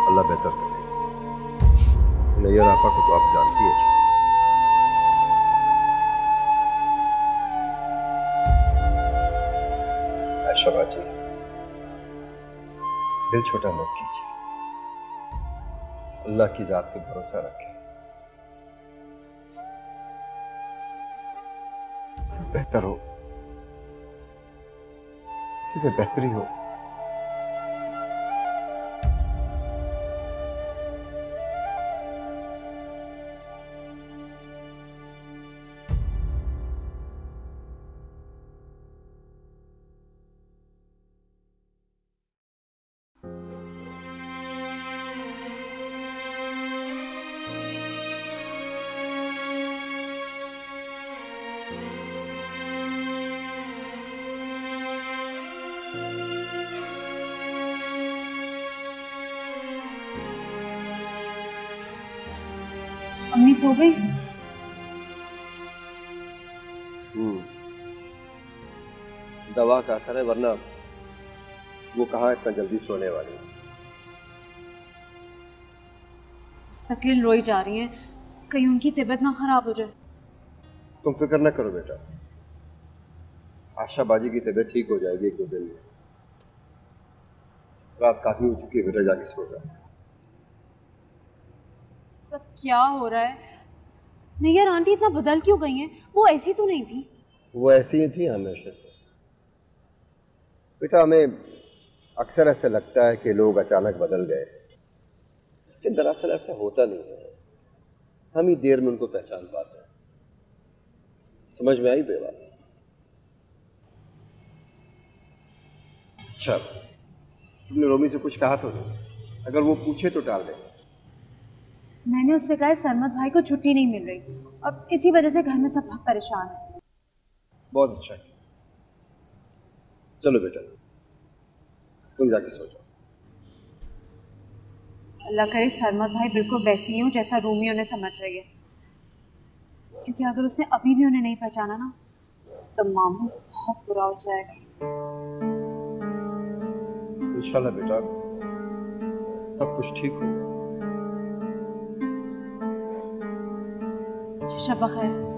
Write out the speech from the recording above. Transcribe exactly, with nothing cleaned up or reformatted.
अल्लाह बेहतर करे। नैयर आपा को तो आप जानती हैं। आयशा बाजी, दिल छोटा मत कीजिए, अल्लाह की जात पे भरोसा रखें। सब बेहतर हो, इसी में बेहतरी हो। अम्मी सो गई? हम्म, दवा का असर है, वरना वो कहाँ इतना जल्दी सोने वाली है। मुस्तकिल रोई जा रही हैं, कहीं उनकी तबीयत ना खराब हो जाए। तुम फिक्र न करो बेटा, आशा बाजी की तबीयत ठीक हो जाएगी एक दो दिन में। रात काफी हो चुकी है बेटा, जाके सो जाओ। सब क्या हो रहा है? नैयर आंटी इतना बदल क्यों गई हैं? वो ऐसी तो नहीं थी। वो ऐसी ही थी हमेशा से बेटा। हमें अक्सर ऐसे लगता है कि लोग अचानक बदल गए, लेकिन दरअसल ऐसा होता नहीं है। हम ही देर में उनको पहचान पाते हैं। समझ में आई बेवा? अच्छा, तुमने रोमी से कुछ कहा तो नहीं? अगर वो पूछे तो टाल दे। मैंने उससे कहा सरमत भाई को छुट्टी नहीं मिल रही और इसी वजह से घर में सब बहुत परेशान है। बहुत अच्छा है, चलो बेटा तुम जाके सो जाओ। अल्लाह करे सरमत भाई बिल्कुल वैसी ही हो जैसा रूमी उन्हें समझ रही है, क्योंकि अगर उसने अभी भी उन्हें नहीं पहचाना ना तो मामू बहुत बुरा हो जाएगा। इंशाल्लाह बेटा सब कुछ ठीक होगा। शब बखैर।